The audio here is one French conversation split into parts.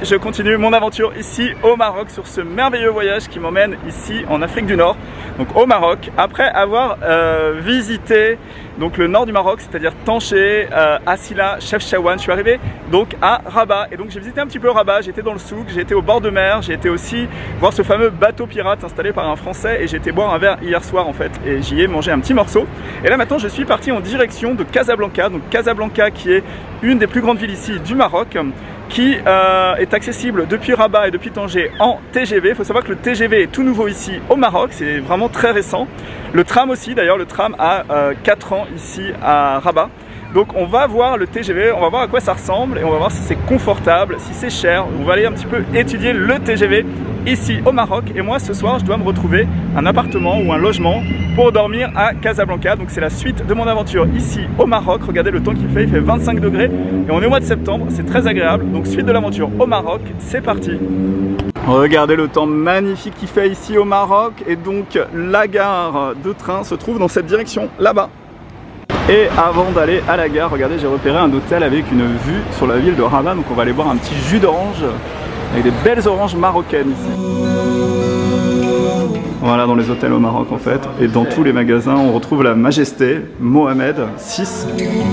je continue mon aventure ici au Maroc sur ce merveilleux voyage qui m'emmène ici en Afrique du Nord, donc au Maroc, après avoir visité donc le nord du Maroc, c'est-à-dire Tanché, Asila, Chefchaouen. Je suis arrivé donc à Rabat et donc j'ai visité un petit peu Rabat, j'ai été dans le souk, j'ai été au bord de mer, j'ai été aussi voir ce fameux bateau pirate installé par un Français et j'ai été boire un verre hier soir en fait et j'y ai mangé un petit morceau. Et là maintenant je suis parti en direction de Casablanca, donc Casablanca qui est une des plus grandes villes ici du Maroc, qui est accessible depuis Rabat et depuis Tanger en TGV. Il faut savoir que le TGV est tout nouveau ici au Maroc, c'est vraiment très récent. Le tram aussi, d'ailleurs le tram a 4 ans ici à Rabat. Donc on va voir le TGV, on va voir à quoi ça ressemble et on va voir si c'est confortable, si c'est cher. On va aller un petit peu étudier le TGV ici au Maroc. Et moi ce soir je dois me retrouver un appartement ou un logement pour dormir à Casablanca. Donc c'est la suite de mon aventure ici au Maroc. Regardez le temps qu'il fait, il fait 25 degrés et on est au mois de septembre, c'est très agréable. Donc suite de l'aventure au Maroc, c'est parti. Regardez le temps magnifique qu'il fait ici au Maroc et donc la gare de train se trouve dans cette direction là-bas. Et avant d'aller à la gare, regardez, j'ai repéré un hôtel avec une vue sur la ville de Rabat. Donc on va aller boire un petit jus d'orange avec des belles oranges marocaines ici. Voilà, dans les hôtels au Maroc en fait. Et dans tous les magasins, on retrouve la Majesté Mohamed VI.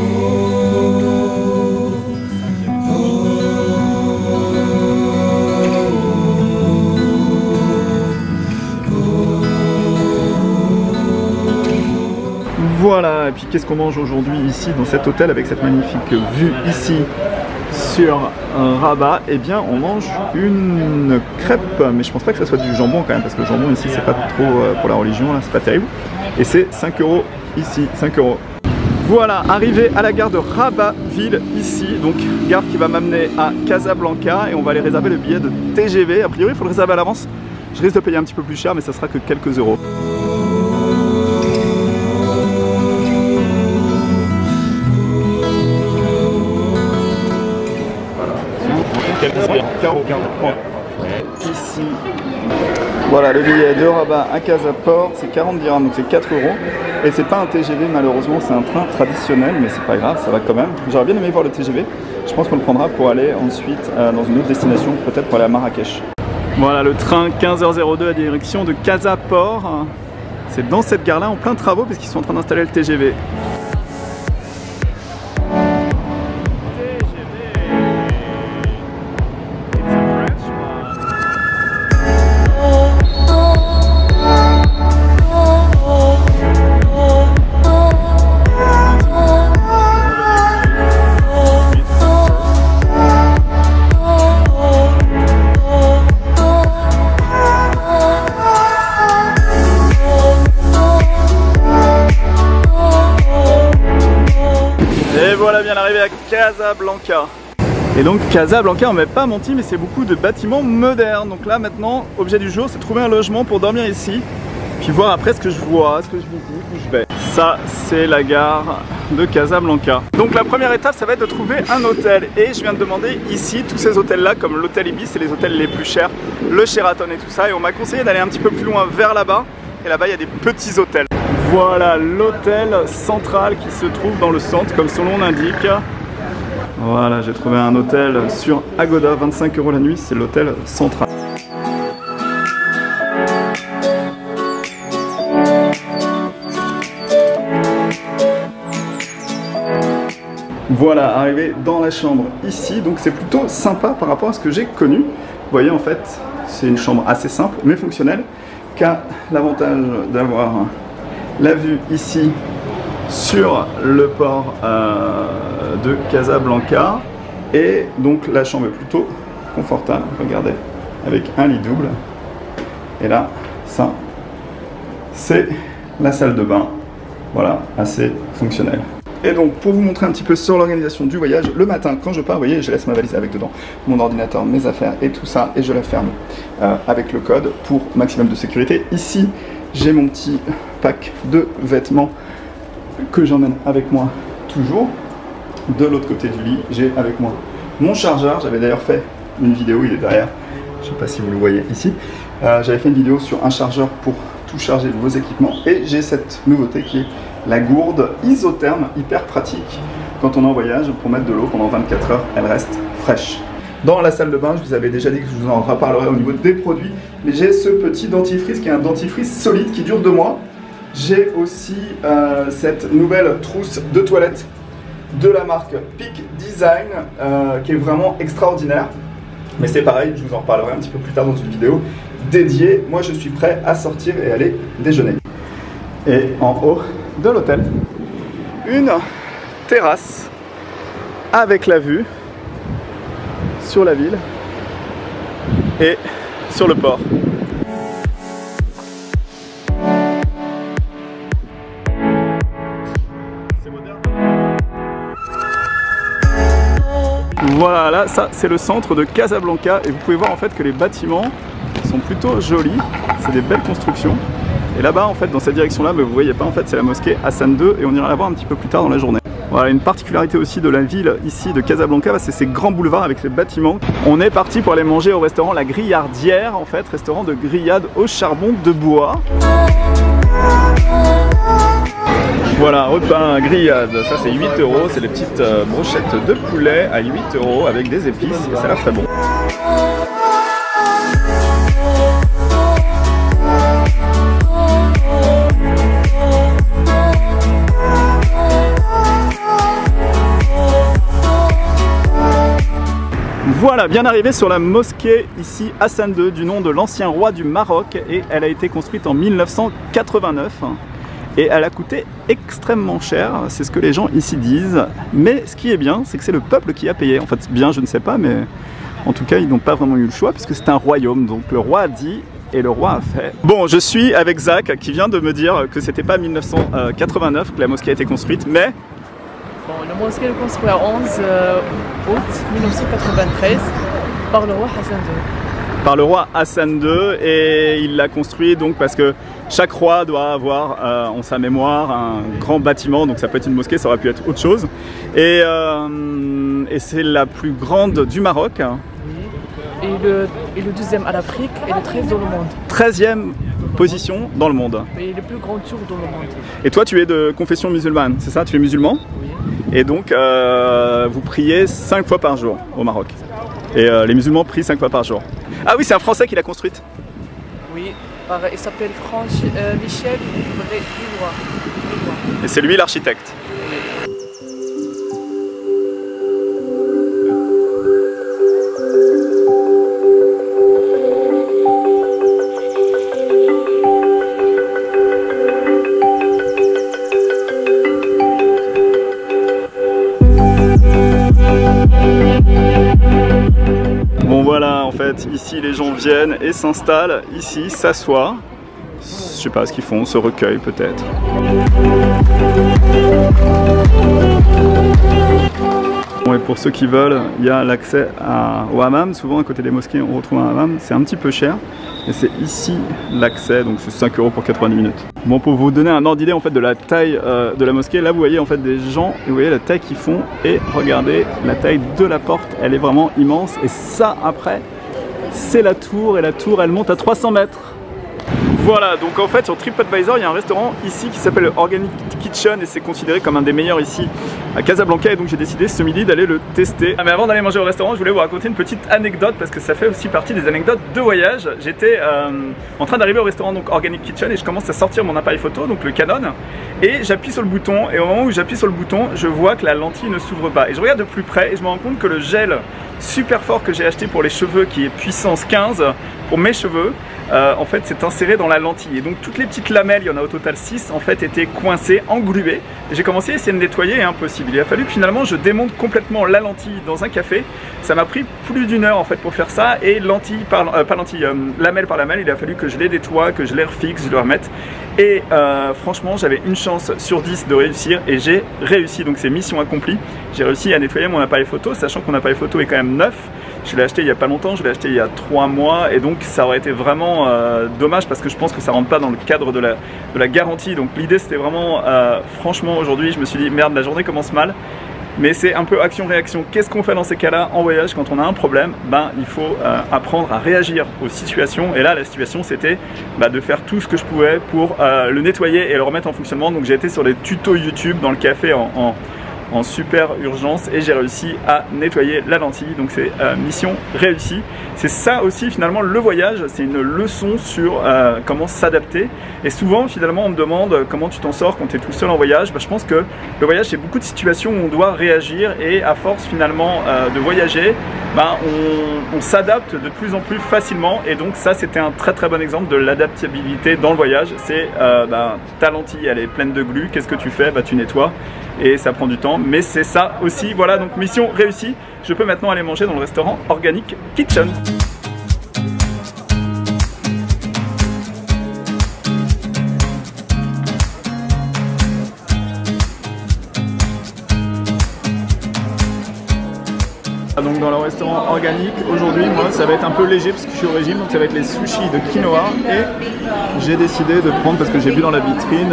Voilà, et puis qu'est-ce qu'on mange aujourd'hui ici dans cet hôtel avec cette magnifique vue ici sur Rabat? Eh bien on mange une crêpe, mais je pense pas que ça soit du jambon quand même, parce que le jambon ici c'est pas trop pour la religion, là c'est pas terrible. Et c'est 5 € ici, 5 €. Voilà, arrivé à la gare de Rabat-Ville ici, donc gare qui va m'amener à Casablanca et on va aller réserver le billet de TGV. A priori il faut le réserver à l'avance, je risque de payer un petit peu plus cher mais ça sera que quelques euros. Ici, voilà le billet de Rabat à Casaport, c'est 40 dirhams, donc c'est 4 €. Et c'est pas un TGV malheureusement, c'est un train traditionnel, mais c'est pas grave, ça va quand même. J'aurais bien aimé voir le TGV, je pense qu'on le prendra pour aller ensuite dans une autre destination, peut-être pour aller à Marrakech. Voilà le train 15h02 à direction de Casaport. C'est dans cette gare là en plein travaux puisqu'ils sont en train d'installer le TGV. Voilà, bien arrivé à Casablanca. Et donc Casablanca, on m'avait pas menti, mais c'est beaucoup de bâtiments modernes. Donc là maintenant, objet du jour, c'est trouver un logement pour dormir ici. Puis voir après ce que je vois, ce que je visite, où je vais. Ça, c'est la gare de Casablanca. Donc la première étape, ça va être de trouver un hôtel. Et je viens de demander ici, tous ces hôtels-là, comme l'hôtel Ibis, c'est les hôtels les plus chers, le Sheraton et tout ça. Et on m'a conseillé d'aller un petit peu plus loin vers là-bas. Et là-bas, il y a des petits hôtels. Voilà l'hôtel central qui se trouve dans le centre, comme son nom l'indique. Voilà, j'ai trouvé un hôtel sur Agoda, 25 € la nuit, c'est l'hôtel central. Voilà, arrivé dans la chambre ici, donc c'est plutôt sympa par rapport à ce que j'ai connu. Vous voyez, en fait, c'est une chambre assez simple mais fonctionnelle, qui a l'avantage d'avoir la vue ici sur le port de Casablanca. Et donc la chambre est plutôt confortable, regardez, avec un lit double. Et là, ça, c'est la salle de bain. Voilà, assez fonctionnelle. Et donc pour vous montrer un petit peu sur l'organisation du voyage, le matin quand je pars, vous voyez, je laisse ma valise avec dedans mon ordinateur, mes affaires et tout ça, et je la ferme avec le code pour maximum de sécurité. Ici, j'ai mon petit pack de vêtements que j'emmène avec moi toujours. De l'autre côté du lit, j'ai avec moi mon chargeur. J'avais d'ailleurs fait une vidéo, il est derrière, je ne sais pas si vous le voyez ici. J'avais fait une vidéo sur un chargeur pour tout charger vos équipements. Et j'ai cette nouveauté qui est la gourde isotherme, hyper pratique quand on est en voyage pour mettre de l'eau pendant 24 heures, elle reste fraîche. dans la salle de bain. Je vous avais déjà dit que je vous en reparlerai au niveau des produits. Mais j'ai ce petit dentifrice qui est un dentifrice solide qui dure 2 mois. J'ai aussi cette nouvelle trousse de toilette de la marque Peak Design qui est vraiment extraordinaire. Mais c'est pareil, je vous en reparlerai un petit peu plus tard dans une vidéo dédiée. Moi je suis prêt à sortir et aller déjeuner. Et en haut de l'hôtel, une terrasse avec la vue sur la ville et sur le port. Voilà, ça c'est le centre de Casablanca et vous pouvez voir en fait que les bâtiments sont plutôt jolis, c'est des belles constructions. Et là-bas en fait dans cette direction là, vous voyez pas en fait c'est la mosquée Hassan II et on ira la voir un petit peu plus tard dans la journée. Voilà, une particularité aussi de la ville ici de Casablanca, c'est ces grands boulevards avec ces bâtiments. On est parti pour aller manger au restaurant La Grillardière en fait, restaurant de grillades au charbon de bois. Voilà, repas grillade, ça c'est 8 €, c'est les petites brochettes de poulet à 8 € avec des épices et ça a l'air très bon. Voilà, bien arrivé sur la mosquée ici Hassan II du nom de l'ancien roi du Maroc et elle a été construite en 1989. Et elle a coûté extrêmement cher, c'est ce que les gens ici disent. Mais ce qui est bien, c'est que c'est le peuple qui a payé. En fait, bien, je ne sais pas, mais en tout cas, ils n'ont pas vraiment eu le choix puisque c'est un royaume. Donc le roi a dit et le roi a fait. Bon, je suis avec Zach qui vient de me dire que c'était pas 1989 que la mosquée a été construite, mais... Bon, la mosquée est construite le 11 août 1993 par le roi Hassan II. Par le roi Hassan II et il l'a construit donc parce que chaque roi doit avoir en sa mémoire un grand bâtiment, donc ça peut être une mosquée, ça aurait pu être autre chose. Et c'est la plus grande du Maroc. Oui. Et le deuxième à l'Afrique et le 13 dans le monde. 13e position dans le monde. Et le plus grand tour dans le monde. Et toi tu es de confession musulmane, c'est ça? Tu es musulman? Oui. Et donc vous priez 5 fois par jour au Maroc. Et les musulmans prient 5 fois par jour. Ah oui, c'est un Français qui l'a construite. Oui, il s'appelle Michel Villois. Et c'est lui l'architecte. Bon voilà, en fait, ici les gens viennent et s'installent, ici, s'assoient, je sais pas ce qu'ils font, se recueillent peut-être. Bon, et pour ceux qui veulent, il y a l'accès au hammam, souvent à côté des mosquées on retrouve un hammam, c'est un petit peu cher, et c'est ici l'accès, donc c'est 5 € pour 90 minutes. Bon, pour vous donner un ordre d'idée en fait de la taille de la mosquée, là vous voyez en fait des gens et vous voyez la taille qu'ils font et regardez la taille de la porte, elle est vraiment immense et ça après c'est la tour et la tour elle monte à 300 mètres. Voilà, donc en fait sur TripAdvisor il y a un restaurant ici qui s'appelle Organic Kitchen et c'est considéré comme un des meilleurs ici à Casablanca et donc j'ai décidé ce midi d'aller le tester. Mais avant d'aller manger au restaurant, je voulais vous raconter une petite anecdote parce que ça fait aussi partie des anecdotes de voyage. J'étais en train d'arriver au restaurant donc Organic Kitchen et je commence à sortir mon appareil photo, donc le Canon, et j'appuie sur le bouton et au moment où j'appuie sur le bouton, je vois que la lentille ne s'ouvre pas et je regarde de plus près et je me rends compte que le gel super fort que j'ai acheté pour les cheveux qui est puissance 15 pour mes cheveux, en fait c'est inséré dans la lentille et donc toutes les petites lamelles, il y en a au total 6 en fait étaient coincées, engluées et j'ai commencé à essayer de nettoyer et impossible. Il a fallu que finalement je démonte complètement la lentille dans un café, ça m'a pris plus d'1 heure en fait pour faire ça et lentille par, lamelle par lamelle, il a fallu que je les nettoie, que je les refixe, je les remette et franchement j'avais une chance sur 10 de réussir et j'ai réussi, donc c'est mission accomplie. J'ai réussi à nettoyer mon appareil photo, sachant que mon appareil photo est quand même neuf. Je l'ai acheté il n'y a pas longtemps, je l'ai acheté il y a 3 mois et donc ça aurait été vraiment dommage parce que je pense que ça rentre pas dans le cadre de la garantie. Donc l'idée c'était vraiment, franchement aujourd'hui je me suis dit merde, la journée commence mal. Mais c'est un peu action-réaction. Qu'est-ce qu'on fait dans ces cas-là en voyage quand on a un problème? Ben, il faut apprendre à réagir aux situations. Et là, la situation, c'était de faire tout ce que je pouvais pour le nettoyer et le remettre en fonctionnement. Donc j'ai été sur les tutos YouTube dans le café en super urgence et j'ai réussi à nettoyer la lentille, donc c'est mission réussie. C'est ça aussi finalement le voyage, c'est une leçon sur comment s'adapter. Et souvent finalement on me demande comment tu t'en sors quand tu es tout seul en voyage. Je pense que le voyage c'est beaucoup de situations où on doit réagir et à force finalement de voyager, on s'adapte de plus en plus facilement et donc ça c'était un très bon exemple de l'adaptabilité dans le voyage. C'est ta lentille elle est pleine de glu, qu'est-ce que tu fais? Tu nettoies et ça prend du temps, mais c'est ça aussi. Voilà, donc mission réussie. Je peux maintenant aller manger dans le restaurant Organic Kitchen. Donc dans le restaurant organique, aujourd'hui, moi ça va être un peu léger parce que je suis au régime, donc ça va être les sushis de quinoa et j'ai décidé de prendre, parce que j'ai vu dans la vitrine,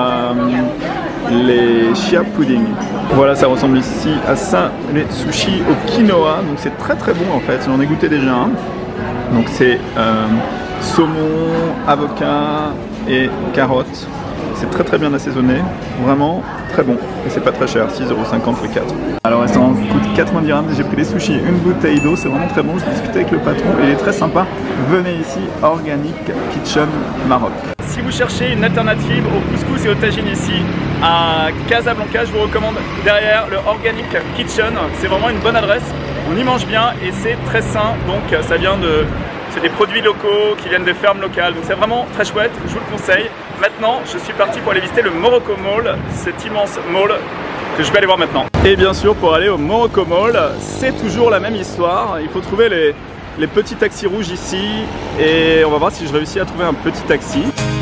les chia pudding. Voilà, ça ressemble ici à ça, les sushis au quinoa, donc c'est très bon en fait, j'en ai goûté déjà un. Donc c'est saumon, avocat et carottes. C'est très bien assaisonné, vraiment très bon. Et c'est pas très cher, 6,50 € le 4. Alors le restaurant coûte 90 dirhams, j'ai pris des sushis, une bouteille d'eau, c'est vraiment très bon. J'ai discuté avec le patron et il est très sympa. Venez ici, Organic Kitchen Maroc. Si vous cherchez une alternative au couscous et au tagine ici à Casablanca, je vous recommande derrière le Organic Kitchen. C'est vraiment une bonne adresse, on y mange bien et c'est très sain, donc ça vient de... C'est des produits locaux qui viennent des fermes locales, donc c'est vraiment très chouette, je vous le conseille. Maintenant, je suis parti pour aller visiter le Morocco Mall, cet immense mall que je vais aller voir maintenant. Et bien sûr, pour aller au Morocco Mall, c'est toujours la même histoire. Il faut trouver les petits taxis rouges ici et on va voir si je réussis à trouver un petit taxi.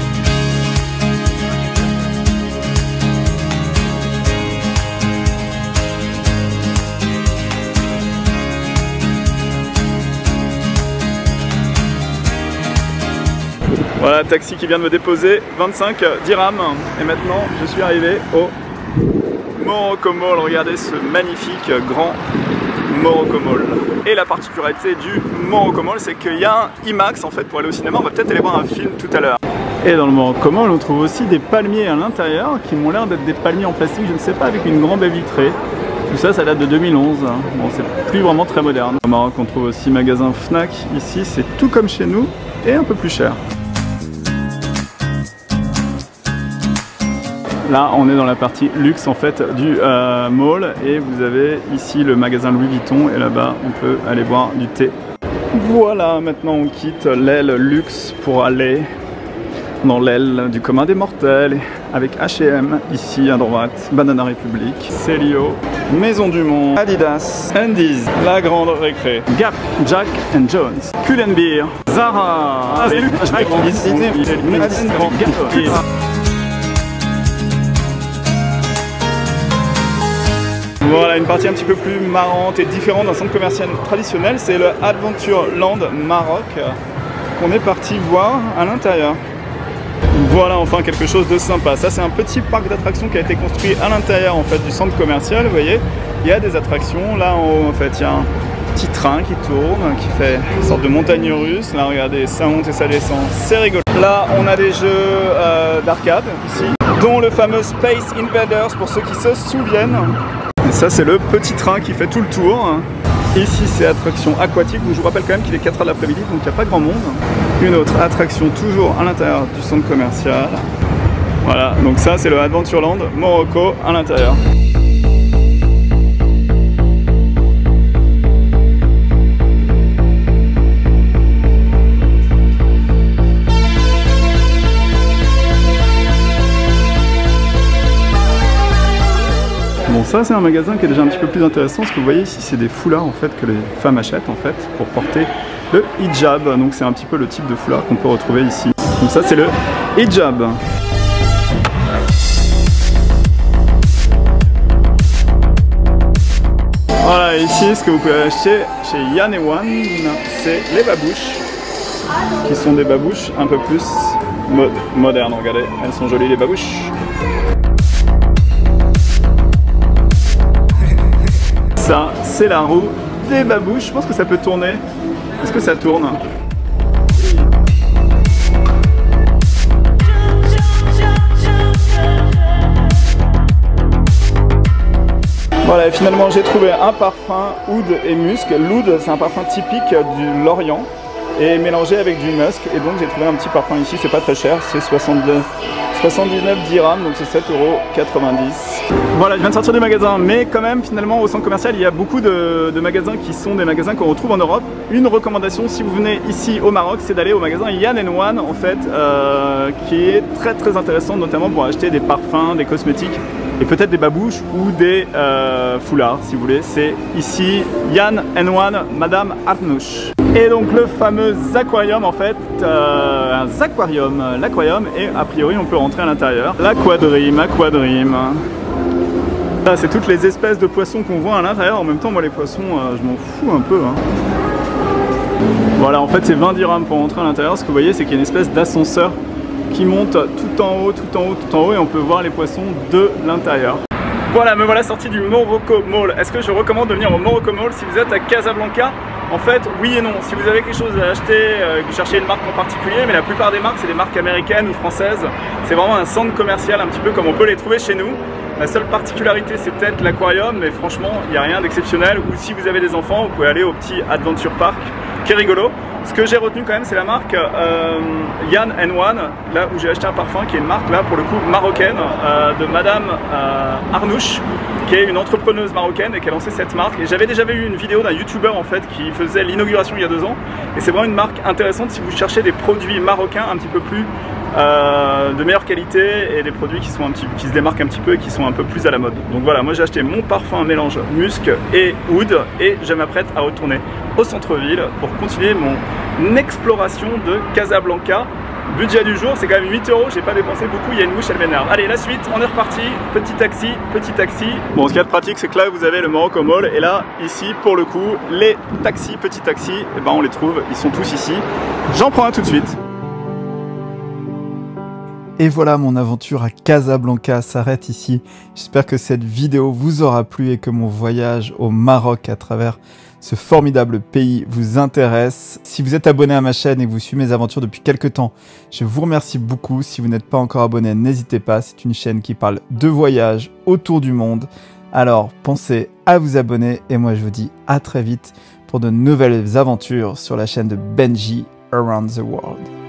Voilà, taxi qui vient de me déposer, 25 dirhams. Et maintenant, je suis arrivé au Morocco Mall. Regardez ce magnifique grand Morocco Mall. Et la particularité du Morocco Mall, c'est qu'il y a un IMAX en fait pour aller au cinéma. On va peut-être aller voir un film tout à l'heure. Et dans le Morocco Mall, on trouve aussi des palmiers à l'intérieur qui m'ont l'air d'être des palmiers en plastique, je ne sais pas, avec une grande baie vitrée. Tout ça, ça date de 2011. Bon, c'est plus vraiment très moderne. Au Maroc, on trouve aussi magasin Fnac. Ici, c'est tout comme chez nous et un peu plus cher. Là, on est dans la partie luxe en fait du mall et vous avez ici le magasin Louis Vuitton et là-bas on peut aller boire du thé. Voilà, maintenant on quitte l'aile luxe pour aller dans l'aile du commun des mortels avec H&M ici à droite, Banana Republic, Celio, Maison du Monde, Adidas, Andy's, La Grande Récré, Gap, Jack & Jones, Pull&Bear, Zara, Voilà, une partie un petit peu plus marrante et différente d'un centre commercial traditionnel, c'est le Adventureland Maroc qu'on est parti voir à l'intérieur. Voilà enfin quelque chose de sympa. Ça c'est un petit parc d'attractions qui a été construit à l'intérieur en fait du centre commercial. Vous voyez, il y a des attractions. Là en haut en fait il y a un petit train qui tourne, qui fait une sorte de montagne russe. Là regardez, ça monte et ça descend, c'est rigolo. Là on a des jeux d'arcade ici, dont le fameux Space Invaders pour ceux qui se souviennent. Et ça c'est le petit train qui fait tout le tour. Ici c'est attraction aquatique, donc je vous rappelle quand même qu'il est 4 h de l'après-midi, donc il n'y a pas grand monde. Une autre attraction toujours à l'intérieur du centre commercial. Voilà, donc ça c'est le Adventureland Morocco à l'intérieur. Bon, ça c'est un magasin qui est déjà un petit peu plus intéressant, parce que vous voyez ici c'est des foulards en fait que les femmes achètent en fait pour porter le hijab. Donc c'est un petit peu le type de foulard qu'on peut retrouver ici. Donc ça c'est le hijab. Voilà, ici ce que vous pouvez acheter chez Yan et Wan, c'est les babouches, qui sont des babouches un peu plus modernes. Regardez, elles sont jolies les babouches. Ça, c'est la roue des babouches. Je pense que ça peut tourner. Est-ce que ça tourne? Voilà, et finalement j'ai trouvé un parfum oud et musc. L'oud, c'est un parfum typique de l'Orient et mélangé avec du musk. Et donc j'ai trouvé un petit parfum ici, c'est pas très cher, c'est 79 dirhams, donc c'est 7,90 €. Voilà, je viens de sortir du magasin, mais quand même finalement au centre commercial il y a beaucoup de magasins qui sont des magasins qu'on retrouve en Europe. Une recommandation si vous venez ici au Maroc, c'est d'aller au magasin Yan & Wan en fait, qui est très intéressant, notamment pour acheter des parfums, des cosmétiques et peut-être des babouches ou des foulards si vous voulez. C'est ici Yan & Wan, Madame Arnouch. Et donc le fameux aquarium en fait, un aquarium, l'aquarium, et a priori on peut rentrer à l'intérieur. L'aquadream. Là c'est toutes les espèces de poissons qu'on voit à l'intérieur. En même temps moi les poissons je m'en fous un peu hein. Voilà, en fait c'est 20 dirhams pour rentrer à l'intérieur. Ce que vous voyez c'est qu'il y a une espèce d'ascenseur qui monte tout en haut et on peut voir les poissons de l'intérieur. Voilà, me voilà sorti du Morocco Mall. Est-ce que je recommande de venir au Morocco Mall si vous êtes à Casablanca? En fait, oui et non. Si vous avez quelque chose à acheter, que vous cherchez une marque en particulier, mais la plupart des marques, c'est des marques américaines ou françaises. C'est vraiment un centre commercial, un petit peu comme on peut les trouver chez nous. La seule particularité, c'est peut-être l'aquarium, mais franchement, il n'y a rien d'exceptionnel. Ou si vous avez des enfants, vous pouvez aller au petit Adventure Park, qui est rigolo. Ce que j'ai retenu quand même, c'est la marque Yan & Wan, là où j'ai acheté un parfum, qui est une marque là pour le coup marocaine, de Madame Arnouch, qui est une entrepreneuse marocaine et qui a lancé cette marque. Et j'avais déjà vu une vidéo d'un youtubeur en fait qui faisait l'inauguration il y a 2 ans. Et c'est vraiment une marque intéressante si vous cherchez des produits marocains un petit peu plus de meilleure qualité et des produits qui se démarquent un petit peu et qui sont un peu plus à la mode. Donc voilà, moi j'ai acheté mon parfum mélange musc et oud et je m'apprête à retourner au centre-ville pour continuer mon exploration de Casablanca. Budget du jour, c'est quand même 8 €, j'ai pas dépensé beaucoup, il y a une mouche, elle m'énerve. Allez, la suite, on est reparti, petit taxi. Bon, ce qu'il y a de pratique, c'est que là, vous avez le Morocco Mall, et là, ici, pour le coup, les taxis, petits taxis, eh ben, on les trouve, ils sont tous ici. J'en prends un tout de suite. Et voilà, mon aventure à Casablanca s'arrête ici. J'espère que cette vidéo vous aura plu et que mon voyage au Maroc à travers ce formidable pays vous intéresse. Si vous êtes abonné à ma chaîne et que vous suivez mes aventures depuis quelques temps, je vous remercie beaucoup. Si vous n'êtes pas encore abonné, n'hésitez pas. C'est une chaîne qui parle de voyage autour du monde. Alors pensez à vous abonner et moi je vous dis à très vite pour de nouvelles aventures sur la chaîne de Benji Around the World.